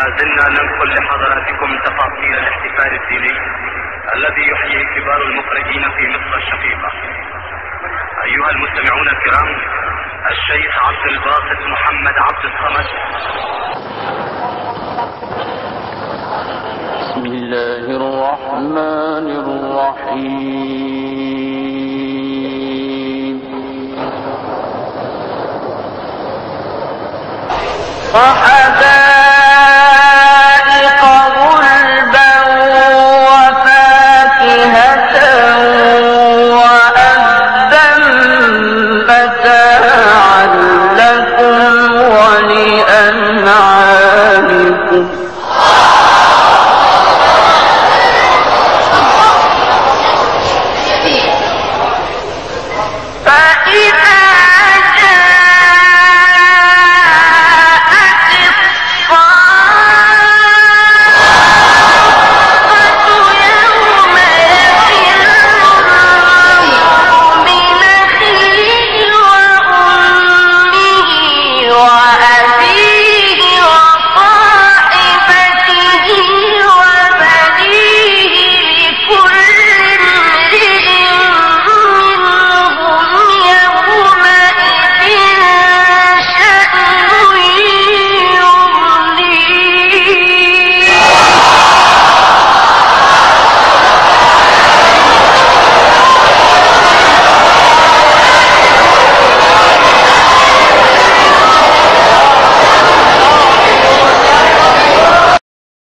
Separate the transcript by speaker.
Speaker 1: ما زلنا ننقل لحضراتكم تفاصيل الاحتفال الديني الذي يحييه كبار المخرجين في مصر الشقيقة. أيها المستمعون الكرام، الشيخ عبد الباسط محمد عبد الصمد.
Speaker 2: بسم الله الرحمن الرحيم. وحدا